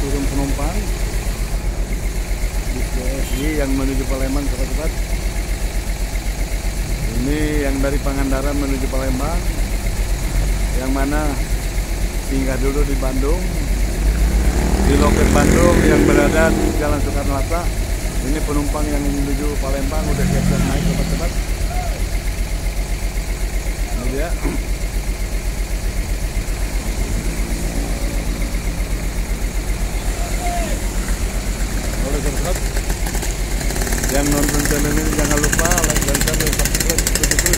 turun penumpang bis BSI yang menuju Palembang, sobat-sobat. Ini yang dari Pangandaran menuju Palembang, yang mana singgah dulu di Bandung, di loket Bandung yang berada di Jalan Soekarno-Hatta. Ini penumpang yang menuju Palembang udah siap-siap naik, sobat-sobat. Ini dia. Oleh sobat-sobat yang nonton channel ini, jangan lupa like dan share dan subscribe terus.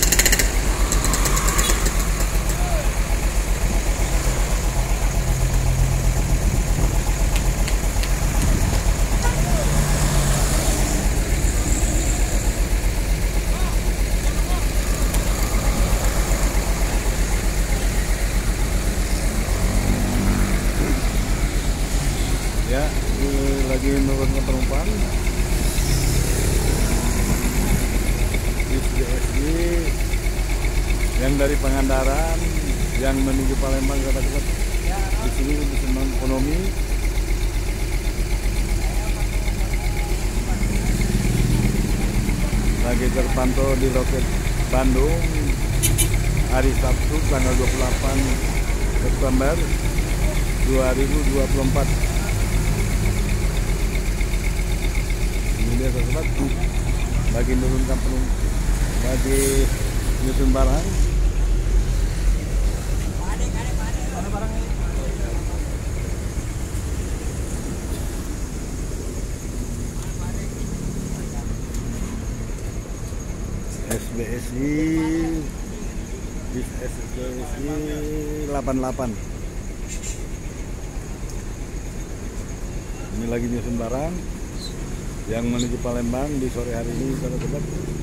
Ya, ini lagi menurunkan penumpang bis BSI yang dari Pangandaran yang menuju Palembang, sobat-sobat. Di sini bisa ekonomi. Lagi terpantau di loket Bandung hari Sabtu tanggal 28 September 2024. Ini dia, sobat, lagi menurunkan penumpang, lagi nyusun barang. SBSI bis SBSI 88. Ini lagi nyusun barang yang menuju Palembang di sore hari ini, sobat-sobat.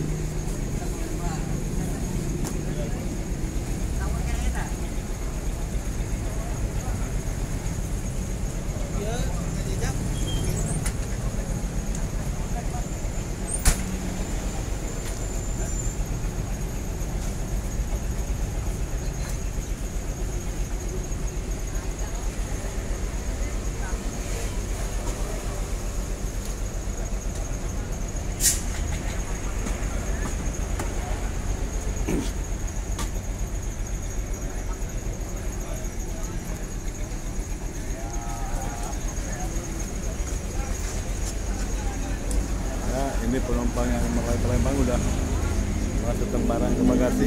Ini penumpang yang mulai Palembang udah masukkan barang ke bagasi.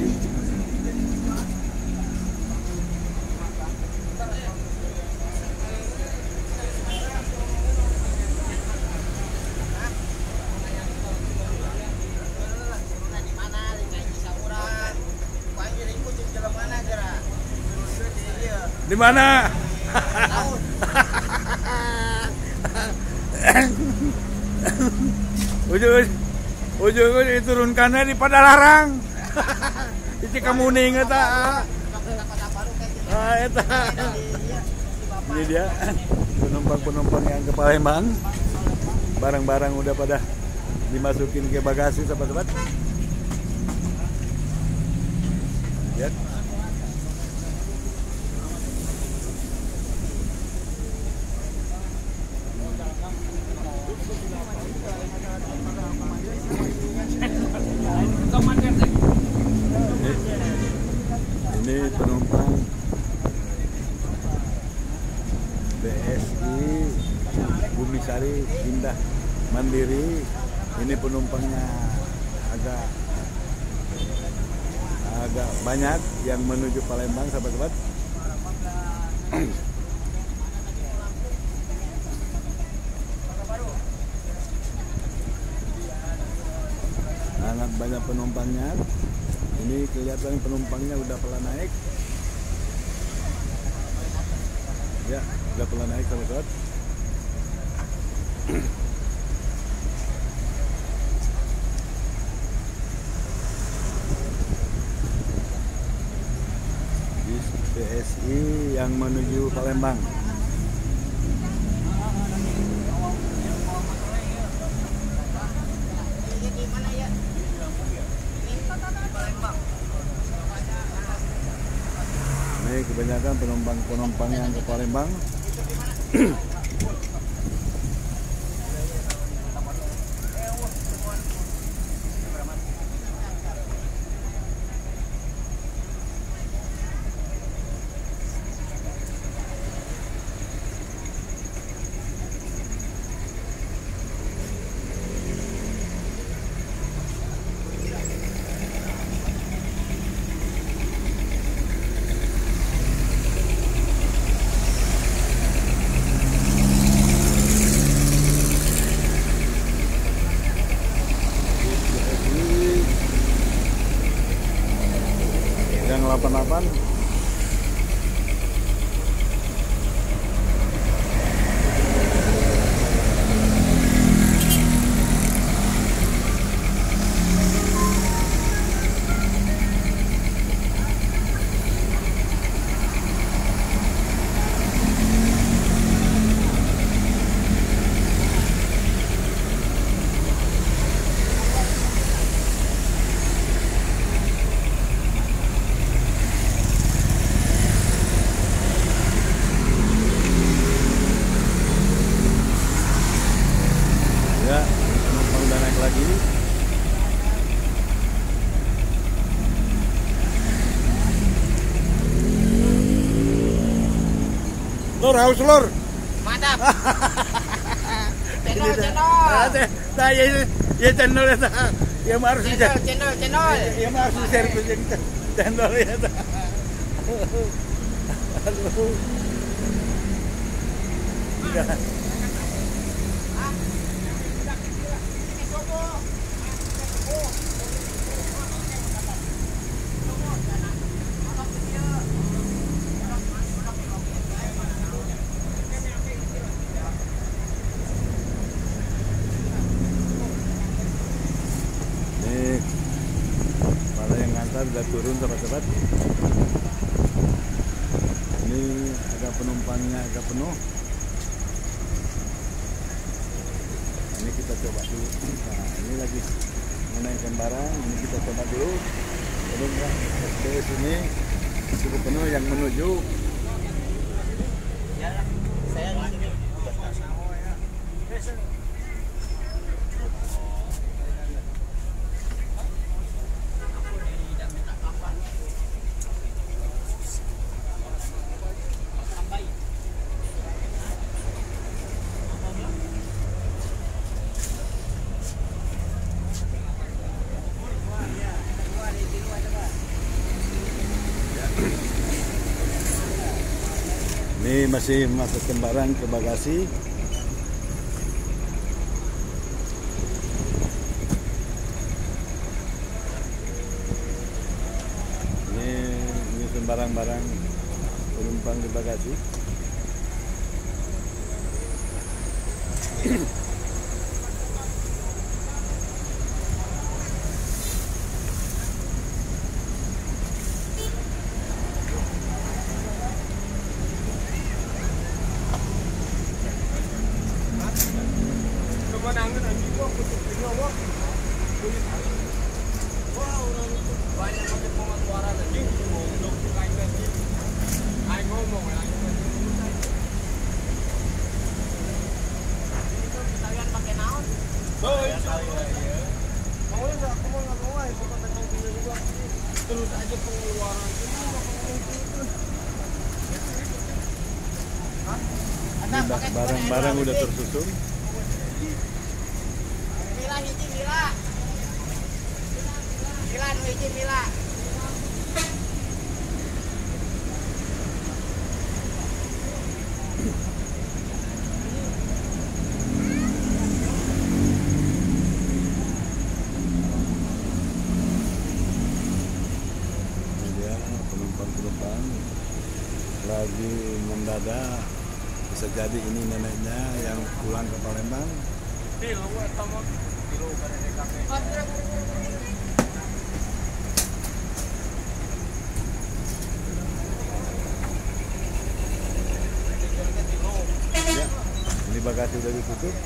Di mana? Ujung diturunkannya di Padalarang. Itu kamuning eta. Eta. Ini dia penumpang-penumpang yang ke Palembang. Barang-barang udah pada dimasukin ke bagasi, sobat-sobat. Lihat. Ini penumpang BSI Bumisari Indah Mandiri. Ini penumpangnya agak banyak yang menuju Palembang, sahabat-sahabat. Sangat banyak penumpangnya. Ini kelihatan penumpangnya udah pelan naik. Ya, udah pelan naik, sahabat-sahabat. Bis BSI yang menuju Palembang. Ini kebanyakan penumpang yang ke Palembang. balapan. Ya, penumpang udah naik lagi. Lur, haus lur. Mantap. Cendol. Nah, ya cendol ya. Ya harus Cendol. ya harus servis cendol ya. Aduh. Udah. Nih, para yang ngantar udah turun sobat-sobat. Ini ada penumpangnya agak penuh. Ini kita coba dulu. Nah, ini lagi menaikkan barang. Ini kita coba dulu. Turun ya, STS ini cukup penuh yang menuju. Ini masih masukkan barang ke bagasi. Ini nyusun barang-barang penumpang di bagasi. Terus aja pengeluaran Barang-barang udah tersusun. Mila hiji Mila. Mila nu hiji Mila. Penumpang lagi mendadak, bisa jadi ini neneknya yang pulang ke Palembang. Ya, ini bagasi udah ditutup.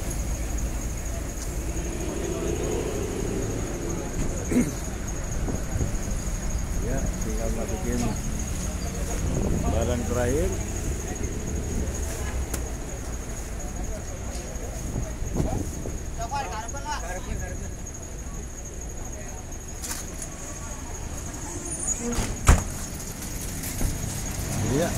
Ya, tinggal masukin barang terakhir. Iya.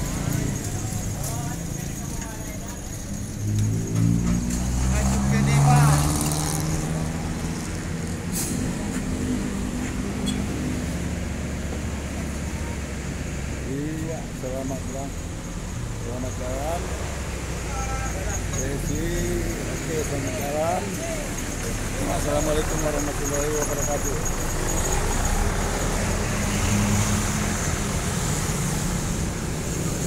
Selamat jalan. Oke, selamat jalan. Assalamualaikum warahmatullahi wabarakatuh.